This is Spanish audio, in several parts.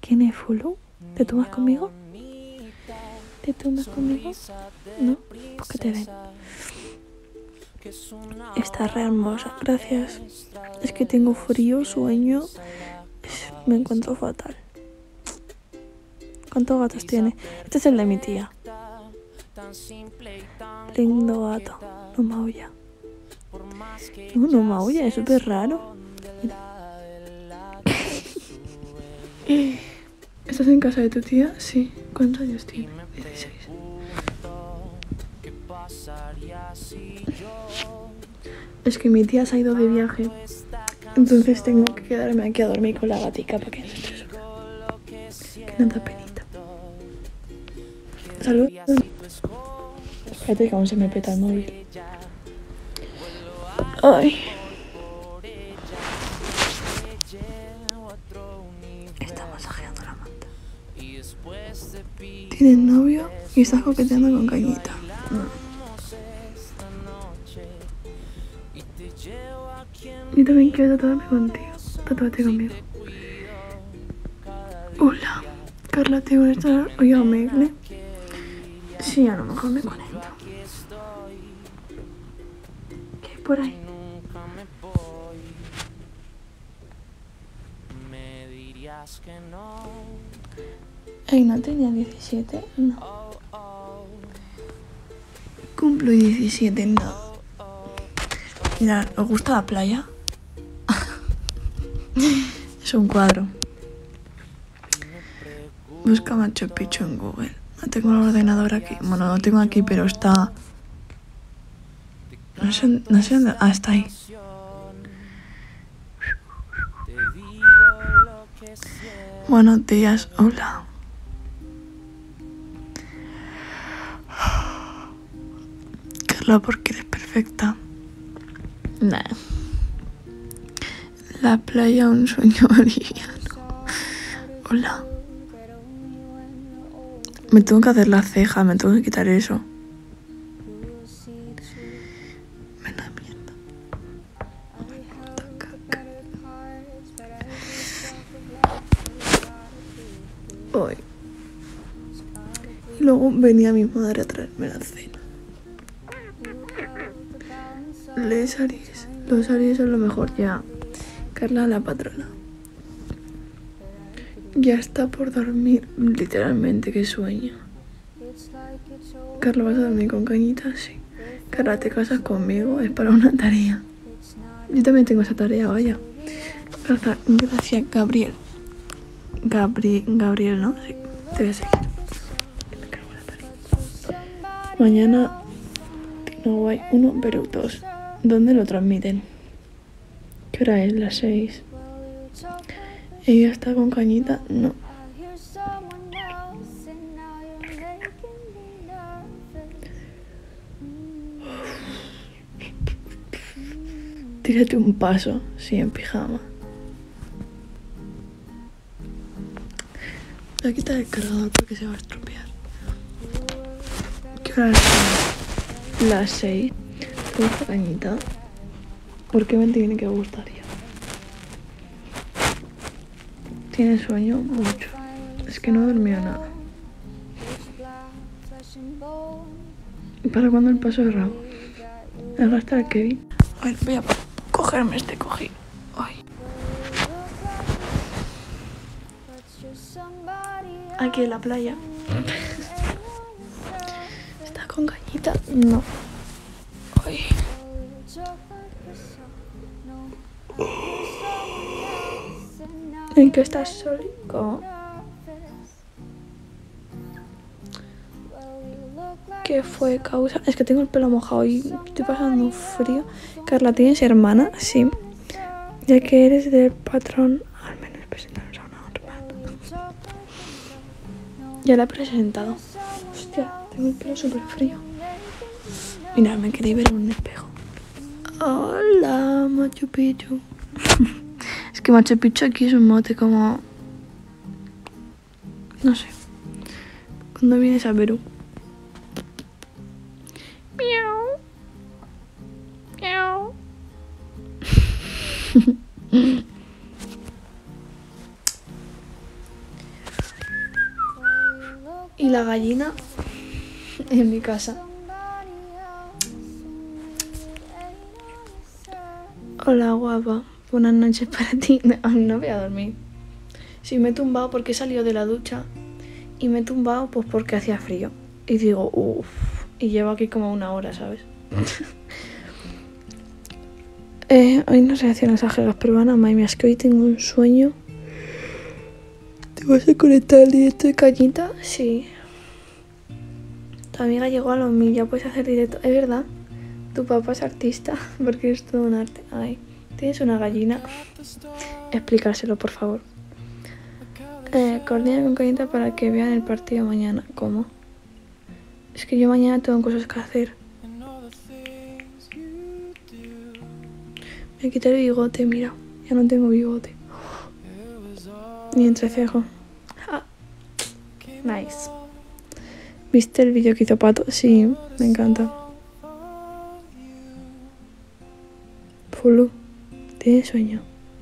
¿Quién es Fulu? ¿Te tumbas conmigo? ¿Te tumbas conmigo? ¿No? Pues que te den. Estás re hermosa, gracias. Es que tengo frío, sueño. Me encuentro fatal. ¿Cuántos gatos tiene? Este es el de mi tía. Lindo gato. No maulla. No maulla, es súper raro. ¿Estás en casa de tu tía? Sí. ¿Cuántos años tiene? 16. Es que mi tía se ha ido de viaje. Entonces tengo que quedarme aquí a dormir con la gatica para que no esté sola. Que no da penita. Salud. Espérate que aún se me peta el móvil. Ay. Está masajeando la manta. ¿Tienes novio? Y estás coqueteando con Cañita. No. Yo también quiero tatuarme contigo. Tatúate conmigo. Hola. Carla, ¿te voy a estar hoy a Megle? Sí, a lo mejor me conecto. ¿Qué hay por ahí? Ay, ¿no tenía 17? No. Cumplo 17, no. Mirad, ¿os gusta la playa? Es un cuadro. Busca Machu Picchu en Google. No tengo el ordenador aquí. Bueno, lo tengo aquí, pero está... No sé dónde... Ah, está ahí. Buenos días, hola. Carla, ¿por qué eres perfecta? Nah. La playa, un sueño boliviano. Hola. Me tengo que hacer la ceja, me tengo que quitar eso. Me da mierda. Hoy. Y luego venía mi madre a traerme la cena. Les Aries. Los Aries son lo mejor ya. Carla, la patrona. Ya está por dormir, literalmente, qué sueño. Carla, ¿vas a dormir con Cañita? Sí. Carla, ¿te casas conmigo? Es para una tarea. Yo también tengo esa tarea, vaya. Gracias, Gabriel. Gabriel, ¿no? Sí, te voy a seguir. Me cago en la tarea. Mañana no hay 1, pero 2. ¿Dónde lo transmiten? ¿Qué hora es? Las 6. ¿Ella está con Cañita? No. Tírate un paso, sí, en pijama. Voy a quitar el cargador porque se va a estropear. ¿Qué hora es? Las 6. ¿Te gusta Cañita? ¿Por qué me tiene que gustar ya? ¿Tiene sueño? Mucho. Es que no he dormido nada. ¿Para cuándo el paso de rabo? ¿El gastar el Kevin? A ver, voy a cogerme este cojín. Ay. Aquí en la playa. ¿Está con Cañita? No. Ay. ¿En qué estás solico? ¿Qué fue causa? Es que tengo el pelo mojado y estoy pasando frío. Carla, ¿tienes hermana? Sí. Ya que eres del patrón, al menos presentaros a una hermana. Ya la he presentado. Hostia, tengo el pelo súper frío. Mira, me queréis ver en un espejo. Hola, Machu Picchu. Es que Machu Picchu aquí es un mote como... No sé. Cuando vienes a Perú. Miau. Miau. Y la gallina en mi casa. Hola guapa, buenas noches para ti. No voy a dormir. Sí, me he tumbado porque he salido de la ducha. Y me he tumbado pues porque hacía frío. Y digo, uff. Y llevo aquí como 1 hora, ¿sabes? Hoy no sé hacer exageras, pero Ana, mami, es que hoy tengo un sueño. ¿Te vas a conectar al directo de Cañita? Sí. Tu amiga llegó a los 1000, ya puedes hacer directo. Es verdad, tu papá es artista, porque es todo un arte. Ay, ¿tienes una gallina? Explícaselo, por favor. Coordina con Cañita para que vean el partido mañana. ¿Cómo? Es que yo mañana tengo cosas que hacer. Me quité el bigote, mira. Ya no tengo bigote. Ni entrecejo. Ah. Nice. ¿Viste el vídeo que hizo Pato? Sí, me encanta. Fulu, ¿tienes sueño?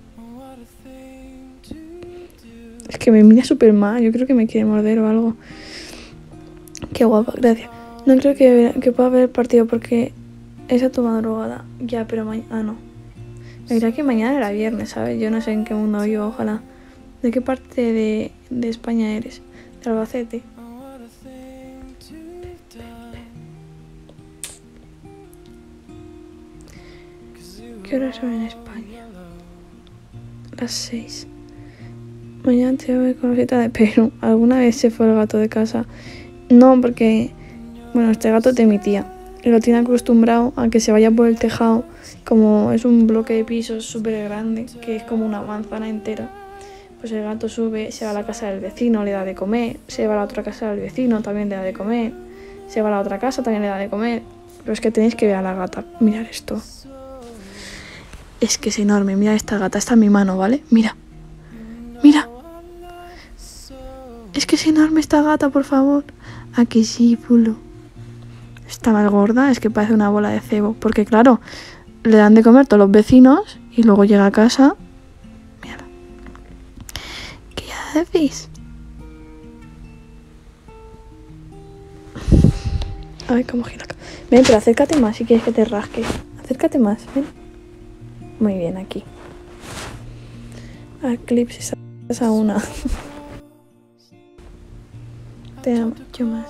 Es que me mira súper mal. Yo creo que me quiere morder o algo. Qué guapa, gracias. No creo que pueda ver el partido porque es a tu madrugada. Ya, pero mañana... Ah, no. Me dirá que mañana era viernes, ¿sabes? Yo no sé en qué mundo vivo, ojalá. ¿De qué parte de España eres? ¿De Albacete? ¿Qué horas son en España? Las 6. Mañana te voy con cita de Perú. ¿Alguna vez se fue el gato de casa? No, porque... Bueno, este gato es de mi tía. Y lo tiene acostumbrado a que se vaya por el tejado. Como es un bloque de pisos súper grande, que es como una manzana entera. Pues el gato sube, se va a la casa del vecino, le da de comer. Se va a la otra casa del vecino, también le da de comer. Se va a la otra casa, también le da de comer. Pero es que tenéis que ver a la gata. Mirad esto. Es que es enorme. Mira esta gata. Está en mi mano, ¿vale? Mira. Mira. Es que es enorme esta gata, por favor. ¿A que sí, pulo? Está más gorda. Es que parece una bola de cebo. Porque claro, le dan de comer todos los vecinos. Y luego llega a casa. Mira. ¿Qué haces? A ver cómo gira. Ven, pero acércate más si quieres que te rasque. Acércate más, ven. Muy bien, aquí. A clips esa a una. Te amo, yo más.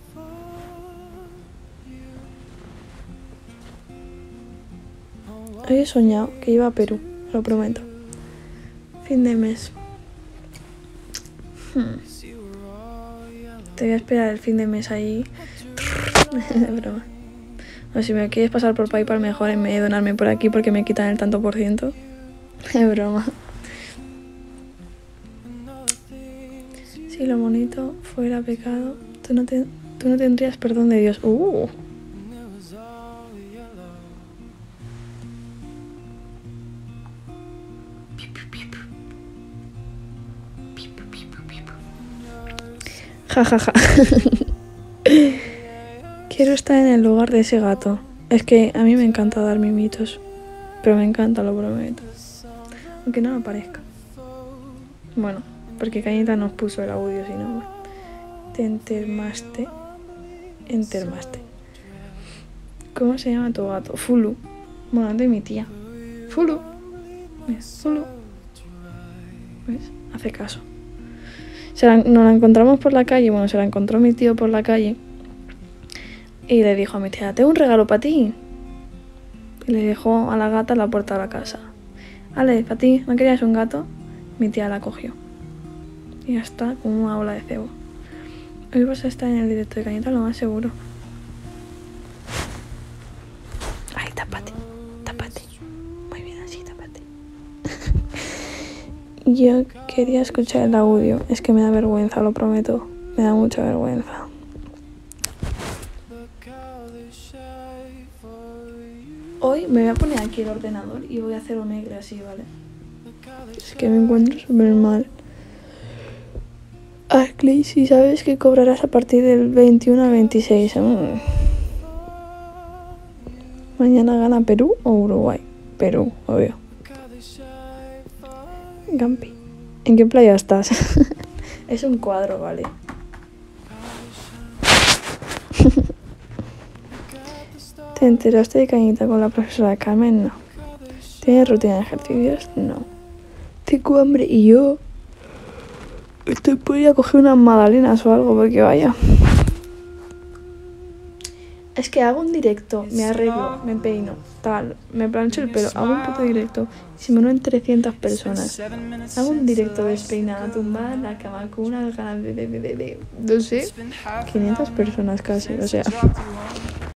Hoy he soñado que iba a Perú, lo prometo. Fin de mes. Te voy a esperar el fin de mes ahí. Es broma. O si me quieres pasar por PayPal, mejor en vez de donarme por aquí porque me quitan el tanto por ciento. Es broma. Si lo bonito fuera pecado, tú no tendrías perdón de Dios. Ja, ja, ja. Quiero estar en el lugar de ese gato. Es que a mí me encanta dar mimitos. Pero me encanta, lo prometo. Aunque no me parezca. Bueno, porque Cañita nos puso el audio, si no. Te entermaste. ¿Cómo se llama tu gato? Fulu. Bueno, es de mi tía. Fulu. Mira, Fulu. ¿Ves? Hace caso. Nos la encontramos por la calle. Bueno, se la encontró mi tío por la calle. Y le dijo a mi tía, tengo un regalo para ti. Y le dejó a la gata en la puerta de la casa. Ale, para ti, ¿no querías un gato? Mi tía la cogió. Y ya está, como una bola de cebo. Hoy vas a estar en el directo de Cañita, lo más seguro. Ay, tápate. Muy bien, así, tápate. Yo quería escuchar el audio. Es que me da vergüenza, lo prometo. Me da mucha vergüenza. Hoy me voy a poner aquí el ordenador y voy a hacer un egre así, ¿vale? Es que me encuentro súper mal. Clay, si sabes que cobrarás a partir del 21 al 26. Mañana gana Perú o Uruguay. Perú, obvio. Gampi. ¿En qué playa estás? Es un cuadro, vale. ¿Te enteraste de Cañita con la profesora Carmen? No. ¿Tienes rutina de ejercicios? No. Tengo hambre y yo estoy por ir a coger unas magdalenas o algo, porque vaya. Es que hago un directo, me arreglo, me peino, tal, me plancho el pelo, hago un puto directo. Y si me unen 300 personas, hago un directo despeinada, tumbada en la cama con unas ganas de no sé, 500 personas casi, o sea.